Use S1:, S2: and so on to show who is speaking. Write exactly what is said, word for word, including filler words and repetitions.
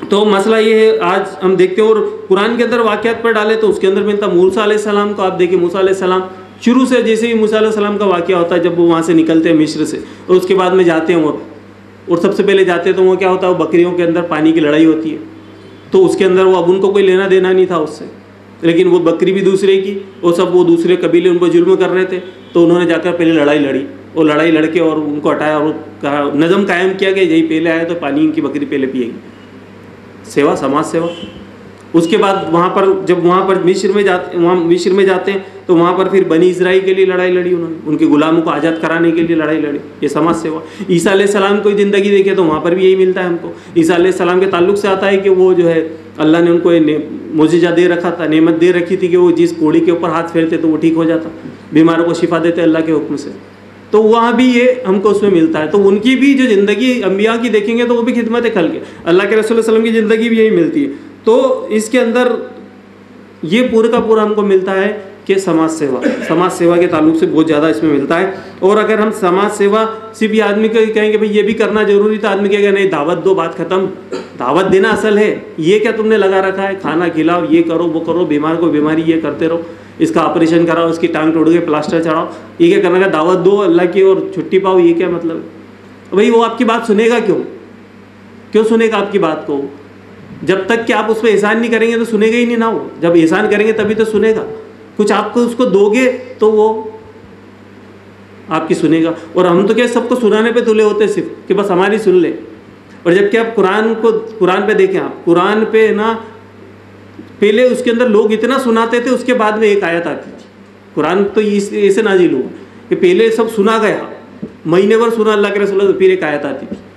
S1: तो मसला ये है, आज हम देखते हैं और कुरान के अंदर वाक़यात पर डाले तो उसके अंदर मिलता मूसा अलैहिस्सलाम को। आप देखिए मूसा अलैहिस्सलाम शुरू से जैसे ही मूसा अलैहिस्सलाम का वाक़या होता है, जब वो वहाँ से निकलते हैं मिस्र से और उसके बाद में जाते हैं वो, और सबसे पहले जाते हैं तो वो क्या होता है, वो बकरियों के अंदर पानी की लड़ाई होती है। तो उसके अंदर वो अब उनको कोई लेना देना नहीं था उससे, लेकिन वो बकरी भी दूसरे की, वो सब वो दूसरे कबीले उन पर जुल्म कर रहे थे। तो उन्होंने जाकर पहले लड़ाई लड़ी, वो लड़ाई लड़के और उनको हटाया और कहा, नज़म कायम किया कि यही पहले आया तो पानी इनकी बकरी पहले पिएगी। सेवा, समाज सेवा। उसके बाद वहाँ पर जब वहाँ पर मिस्र में जाते वहाँ मिस्र में जाते हैं तो वहाँ पर फिर बनी इजराइल के लिए लड़ाई लड़ी उन्होंने, उनके गुलामों को आज़ाद कराने के लिए लड़ाई लड़ी। ये समाज सेवा। ईसा अलैहिस्सलाम की ज़िंदगी देखें तो वहाँ पर भी यही मिलता है हमको। ईसा अलैहिस्सलाम के ताल्लुक से आता है कि वो जो है अल्लाह ने उनको मोजिज़ा दे रखा था, नेमत दे रखी थी कि वो जिस कोड़ी के ऊपर हाथ फेरते तो वो ठीक हो जाता, बीमारों को शिफा देते अल्लाह के हुक्म से। तो वहाँ भी ये हमको उसमें मिलता है। तो उनकी भी जो ज़िंदगी अम्बिया की देखेंगे तो वो भी खिदमत खल के, अल्लाह के रसूल सल्लल्लाहु अलैहि वसल्लम की ज़िंदगी भी यही मिलती है। तो इसके अंदर ये पूरे का पूरा हमको मिलता है कि समाज सेवा, समाज सेवा के ताल्लुक से बहुत ज़्यादा इसमें मिलता है। और अगर हम समाज सेवा सिर्फ ये आदमी को कहेंगे भाई ये भी करना जरूरी, तो आदमी कहेगा नहीं दावत दो, बात ख़त्म। दावत देना असल है, ये क्या तुमने लगा रखा है, खाना खिलाओ, ये करो वो करो, बीमार को बीमारी ये करते रहो, इसका ऑपरेशन कराओ, इसकी टांग तोड़ के प्लास्टर चढ़ाओ, ये क्या करना का, दावत दो अल्लाह की और छुट्टी पाओ, ये क्या मतलब है भाई? वो आपकी बात सुनेगा क्यों? क्यों सुनेगा आपकी बात को? जब तक कि आप उस पर एहसान नहीं करेंगे तो सुनेगा ही नहीं ना वो। जब एहसान करेंगे तभी तो सुनेगा। कुछ आपको उसको दोगे तो वो आपकी सुनेगा। और हम तो क्या सबको सुनाने पे तुले होते सिर्फ कि बस हमारी सुन ले। और जबकि आप कुरान को कुरान पे देखें, आप कुरान पे ना पहले उसके अंदर लोग इतना सुनाते थे, उसके बाद में एक आयत आती थी। कुरान तो ऐसे नाजिल हुआ कि पहले सब सुना गया, महीने भर सुना अल्लाह के रसूल, फिर एक आयत आती थी।